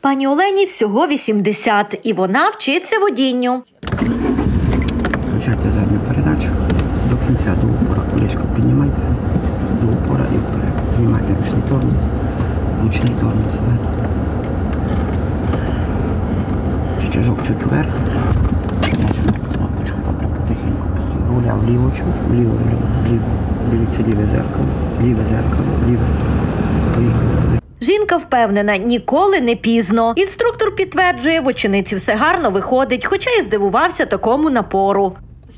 Пані Олені всього 80, і вона вчиться водінню. Включайте задню передачу до кінця, до упора. Колечко піднімайте, до упора і вперед. Знімайте ручний тормоз, Рычажок чуть вверх. Нажимаємо кнопочку, добре, потихеньку. Руля вліво чуть, вліво. Дивіться ліве зеркало, ліве. Поїхали. Жінка впевнена, ніколи не пізно. Інструктор підтверджує, в учениці все гарно виходить, хоча й здивувався такому напору.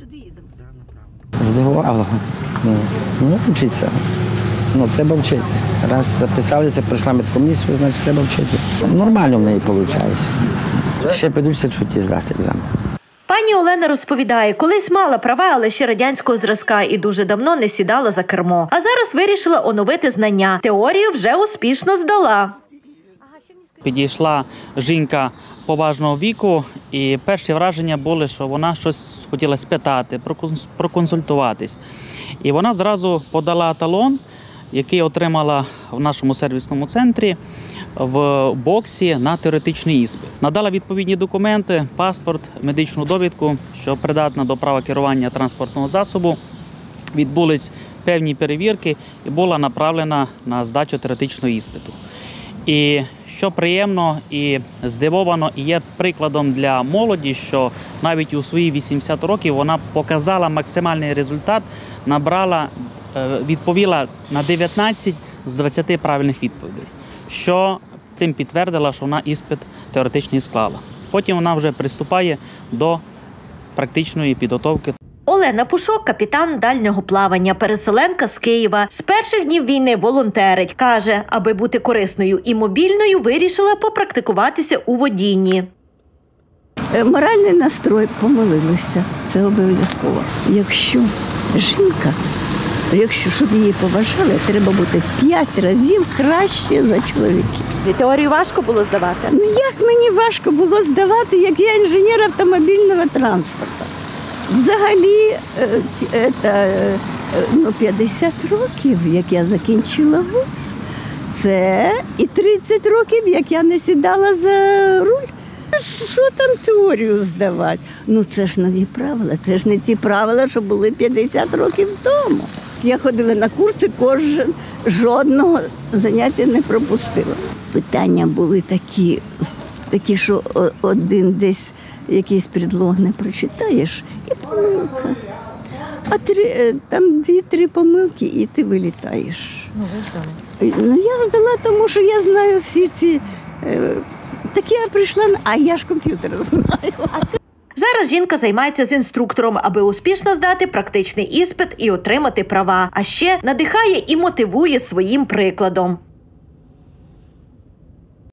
Здивувало. Вчиться. Треба вчити. Раз записалися, пройшла медкомісію, значить треба вчити. Нормально в неї виходить. Ще підучиться, чуть і здасть екзамен. Пані Олена розповідає, колись мала права, але ще радянського зразка і дуже давно не сідала за кермо. А зараз вирішила оновити знання. Теорію вже успішно здала. Підійшла жінка поважного віку, і перші враження були, що вона щось хотіла спитати, проконсультуватись. І вона зразу подала талон, який отримала в нашому сервісному центрі в боксі на теоретичний іспит. Надала відповідні документи, паспорт, медичну довідку, що придатна до права керування транспортного засобу. Відбулись певні перевірки і була направлена на здачу теоретичного іспиту. І що приємно і здивовано, і є прикладом для молоді, що навіть у свої 80 років вона показала максимальний результат, відповіла на 19 з 20 правильних відповідей, що тим підтвердила, що вона іспит теоретичний склала. Потім вона вже приступає до практичної підготовки. Олена Пушок – капітан дальнього плавання, переселенка з Києва. З перших днів війни волонтерить. Каже, аби бути корисною і мобільною, вирішила попрактикуватися у водінні. Моральний настрой, помолилися. Це обов'язково. Якщо жінка, щоб її поважали, треба бути в 5 разів краще за чоловіків. Теорію важко було здавати? Як мені важко було здавати, як я інженер автомобільного транспорту. Взагалі, 50 років, як я закінчила вуз. Це і 30 років, як я не сідала за руль. Що там теорію здавати? Це ж нові правила, це ж не ті правила, що були 50 років тому. Я ходила на курси, жодного заняття не пропустила. Питання були такі, що один десь якийсь предлог не прочитаєш і помилка. А там 2-3 помилки і ти вилітаєш. Ви здали? Я здала, тому що я знаю всі ці... Так я прийшла, а я ж комп'ютер знаю. Зараз жінка займається з інструктором, аби успішно здати практичний іспит і отримати права. А ще надихає і мотивує своїм прикладом.